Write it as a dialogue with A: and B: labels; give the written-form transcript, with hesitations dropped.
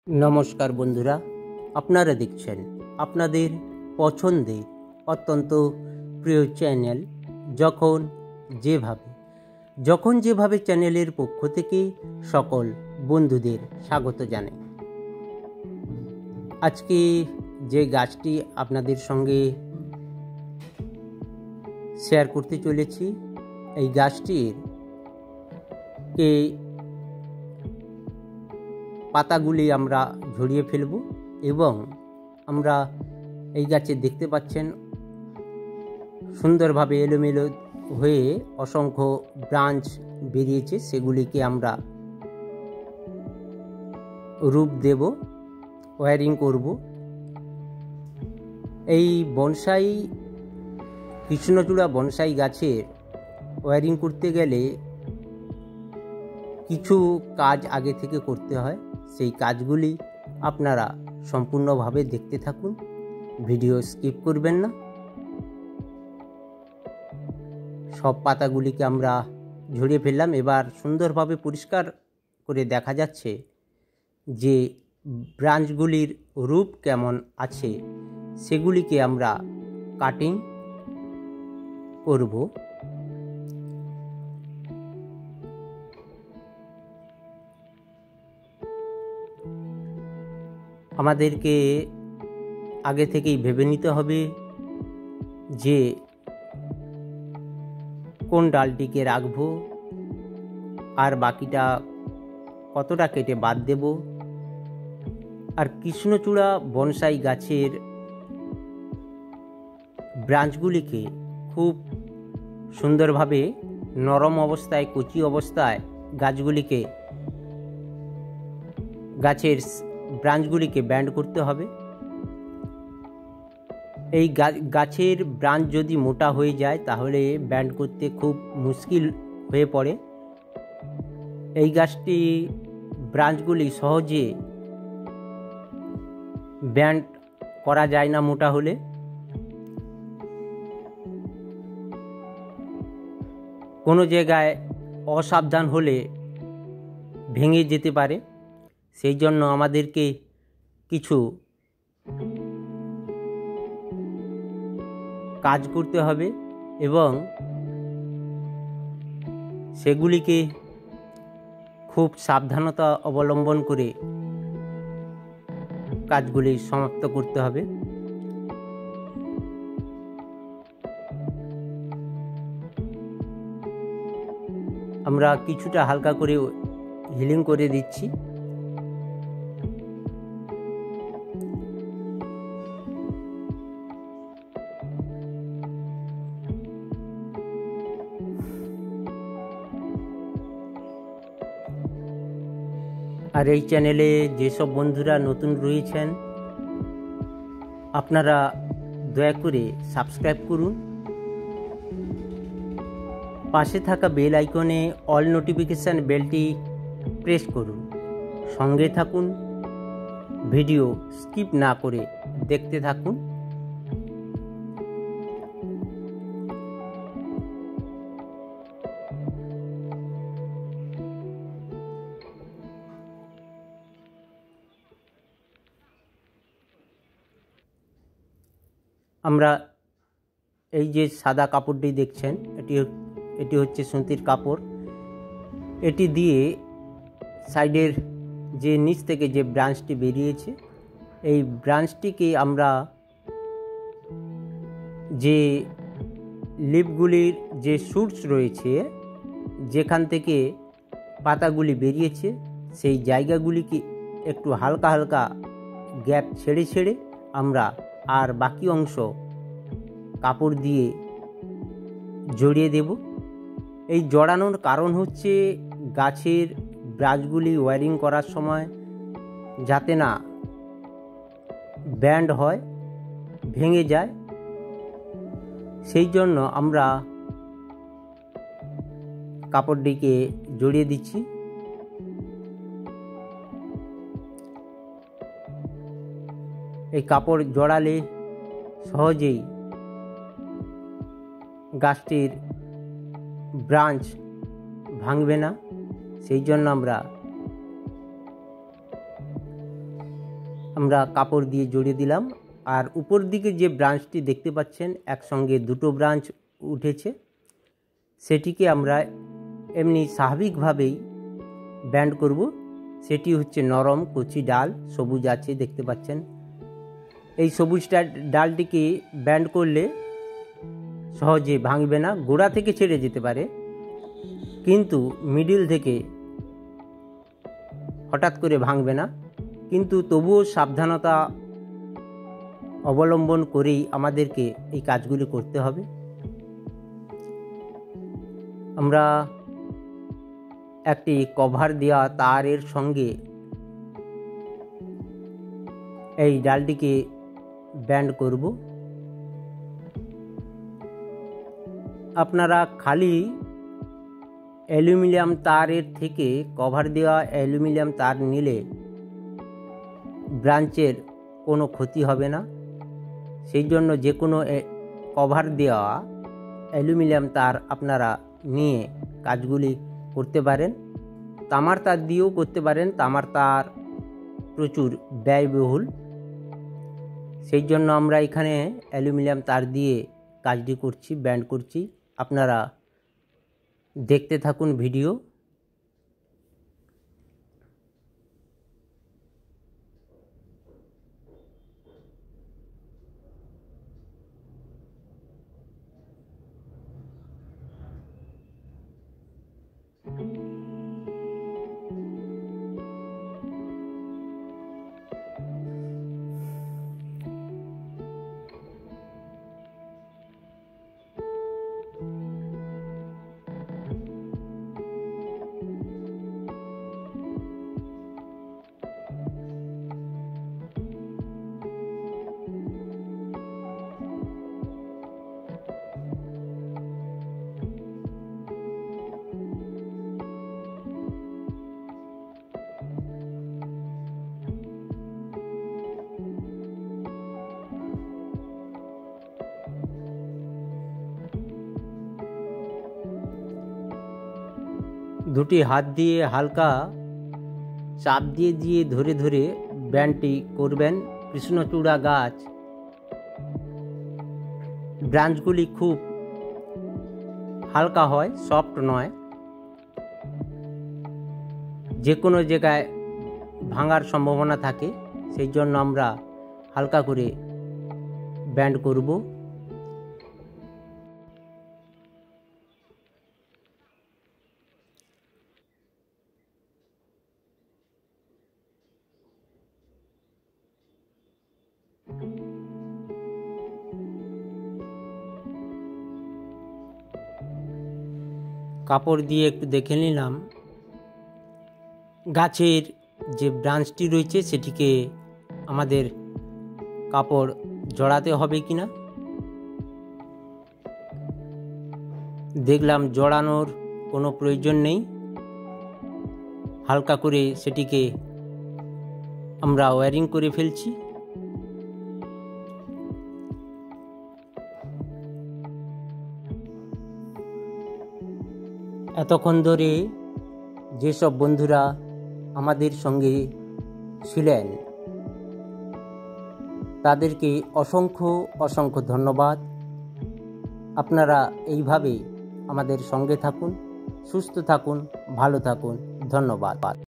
A: নমস্কার বন্ধুরা, আপনারা দেখছেন আপনাদের পছন্দের অত্যন্ত প্রিয় চ্যানেল যখন যেভাবে চ্যানেলের পক্ষ থেকে সকল বন্ধুদের স্বাগত জানাই। আজকে যে গাছটি আপনাদের সঙ্গে শেয়ার করতে চলেছি, এই গাছটির পাতাগুলি আমরা ঝরিয়ে ফেলব এবং আমরা এই গাছে দেখতে পাচ্ছেন সুন্দরভাবে এলোমেলো হয়ে অসংখ্য ব্রাঞ্চ বেরিয়েছে, সেগুলিকে আমরা রূপ দেব, ওয়্যারিং করব। এই বনসাই কৃষ্ণচূড়া বনসাই গাছের ওয়্যারিং করতে গেলে কিছু কাজ আগে থেকে করতে হয়। সেই কাজগুলি আপনারা সম্পূর্ণভাবে দেখতে থাকুন, ভিডিও স্কিপ করবেন না। সব পাতাগুলিকে আমরা ঝরিয়ে ফেললাম। এবার সুন্দরভাবে পরিষ্কার করে দেখা যাচ্ছে যে ব্রাঞ্চগুলির রূপ কেমন আছে, সেগুলিকে আমরা কাটিং করব। আমাদেরকে আগে থেকেই ভেবে নিতে হবে যে কোন ডালটিকে রাখবো আর বাকিটা কতটা কেটে বাদ দেব। আর কৃষ্ণচূড়া বনসাই গাছের ব্রাঞ্চগুলিকে খুব সুন্দরভাবে নরম অবস্থায়, কচি অবস্থায় গাছের ব্রাঞ্চগুলিকে ব্যান্ড করতে হবে। এই গাছের ব্রাঞ্চ যদি মোটা হয়ে যায় তাহলে ব্যান্ড করতে খুব মুশকিল হয়ে পড়ে। এই গাছটি ব্রাঞ্চগুলি সহজে ব্যান্ড করা যায় না মোটা হলে। কোনো জায়গায় অসাবধান হলে ভেঙে যেতে পারে। সেই জন্য আমাদেরকে কিছু কাজ করতে হবে এবং সেগুলিকে খুব সাবধানতা অবলম্বন করে কাজগুলি সমাপ্ত করতে হবে। আমরা কিছুটা হালকা করে হিলিং করে দিচ্ছি। আর এই চ্যানেলে যেসব বন্ধুরা নতুন রয়েছেন, আপনারা দয়া করে সাবস্ক্রাইব করুন। পাশে থাকা বেল আইকনে অল নোটিফিকেশান বেলটি প্রেস করুন। সঙ্গে থাকুন, ভিডিও স্কিপ না করে দেখতে থাকুন। আমরা এই যে সাদা কাপড়টি দেখছেন, এটি হচ্ছে সুতির কাপড়। এটি দিয়ে সাইডের যে নিচ থেকে যে ব্রাঞ্চটি বেরিয়েছে, এই ব্রাঞ্চটিকে আমরা যে লিফগুলির যে শুটস রয়েছে, যেখান থেকে পাতাগুলি বেরিয়েছে, সেই জায়গাগুলিকে একটু হালকা হালকা গ্যাপ ছেড়ে ছেড়ে আমরা আর বাকি অংশ কাপড় দিয়ে জড়িয়ে দেব। এই জড়ানোর কারণ হচ্ছে গাছের ব্রাঞ্চগুলি ওয়্যারিং করার সময় যাতে না ব্যান্ড হয়, ভেঙে যায়। সেই জন্য আমরা কাপড়টিকে জড়িয়ে দিচ্ছি। এই কাপড় জড়ালে সহজেই গাছটির ব্রাঞ্চ ভাঙবে না। সেই জন্য আমরা আমরা কাপড় দিয়ে জড়িয়ে দিলাম। আর উপর দিকে যে ব্রাঞ্চটি দেখতে পাচ্ছেন একসঙ্গে দুটো ব্রাঞ্চ উঠেছে, সেটিকে আমরা এমনি স্বাভাবিকভাবেই ব্যান্ড করব। সেটি হচ্ছে নরম কচি ডাল, সবুজ আছে দেখতে পাচ্ছেন। এই সবুজ ডালটিকে ব্যান্ড করলে সহজে ভাঙবে না, গোড়া থেকে ছেড়ে যেতে পারে, কিন্তু মিডিল থেকে হঠাৎ করে ভাঙবে না। কিন্তু তবুও সাবধানতা অবলম্বন করেই আমাদেরকে এই কাজগুলি করতে হবে। আমরা একটি কভার দেওয়া তারের সঙ্গে এই ডালটিকে ব্যান্ড করব। আপনারা খালি অ্যালুমিনিয়াম তারের থেকে কভার দেওয়া অ্যালুমিনিয়াম তার নিলে ব্রাঞ্চের কোনো ক্ষতি হবে না। সেই জন্য যে কোনো কভার দেওয়া অ্যালুমিনিয়াম তার আপনারা নিয়ে কাজগুলি করতে পারেন। তামার তার দিয়েও করতে পারেন, তামার তার প্রচুর ব্যয়বহুল। সেই জন্য আমরা এখানে অ্যালুমিনিয়াম তার দিয়ে কাজটি করছি, ব্যান্ড করছি। আপনারা দেখতে থাকুন ভিডিও। দুটি হাত দিয়ে হালকা চাপ দিয়ে দিয়ে ধরে ধরে ব্যান্ডটি করবেন। কৃষ্ণচূড়া গাছ ব্রাঞ্চগুলি খুব হালকা হয়, সফট নয়, যে কোনো জায়গায় ভাঙার সম্ভাবনা থাকে। সেই জন্য আমরা হালকা করে ব্যান্ড করব। কাপড় দিয়ে একটু দেখে নিলাম গাছের যে ব্রাঞ্চটি রয়েছে সেটিকে আমাদের কাপড় জড়াতে হবে কিনা। দেখলাম জড়ানোর কোনো প্রয়োজন নেই, হালকা করে সেটিকে আমরা ওয়্যারিং করে ফেলছি। এতক্ষণ ধরে যেসব বন্ধুরা আমাদের সঙ্গে ছিলেন তাদেরকে অসংখ্য অসংখ্য ধন্যবাদ। আপনারা এইভাবে আমাদের সঙ্গে থাকুন, সুস্থ থাকুন, ভালো থাকুন। ধন্যবাদ।